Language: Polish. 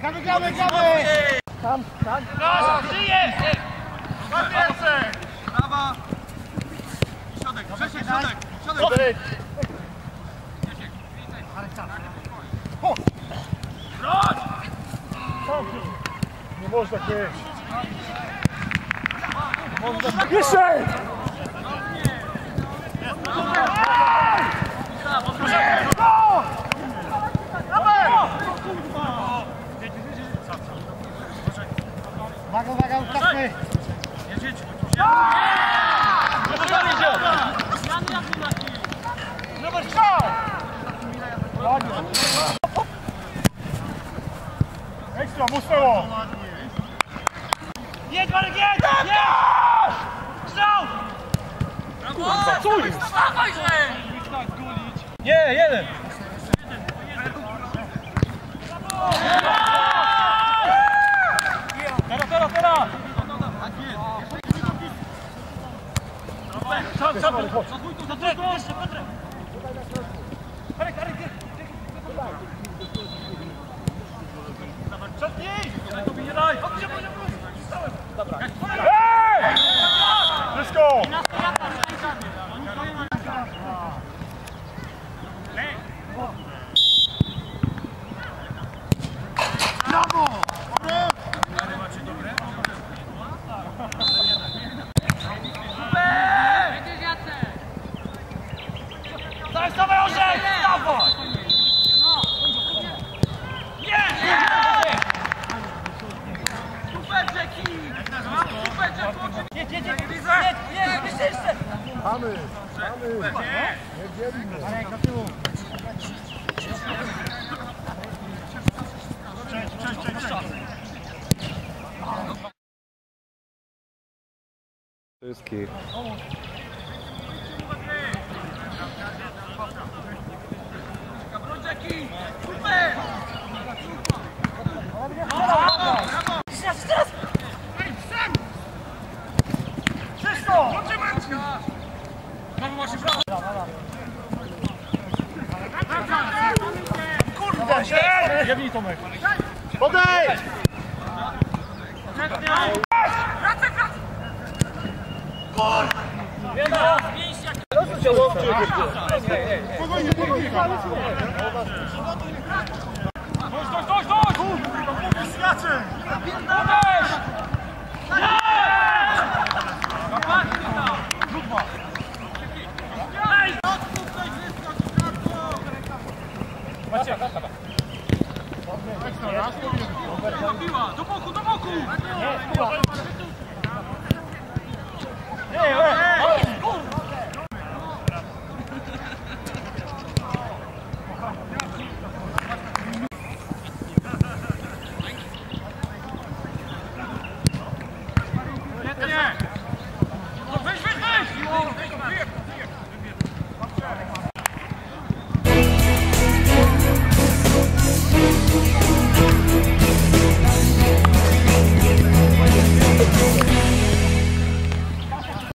Gramy, gramy, gramy! Tam, tam. Proszę, żyje! Na pierwsze! Brawa! Środek, Grzesiek, środek! Środek! Nie można tak być. Jeszcze! Uwaga, uwaga, ustawmy! Numer strzał! Ekstra, musnęło! Jedź, Marek, jedź! Jedź! Strzał! Kurwa, co jest? Dawaj, że! Nie, jeden! Teraz! Za trójką! Jeszcze, Piotrek! Arek! Przednij! Nie daj! Dobra. Hej! Blisko! Brawo! Daj sobie orzech! Dawaj! Nie! Super, Jackie! Super, Jackie! Jedź! Jeszcze! Mamy! Jedziemy! Marek, do tyłu! Wszystkich. Jackie! Super! Teraz! Ej, sam! Czysto! Znowu masz prawo! Kurde! Jebnij, Tomek! Podejdź! Wracaj! Spokojnie! Dość! Kurwa, skacze! Do boku! Nie,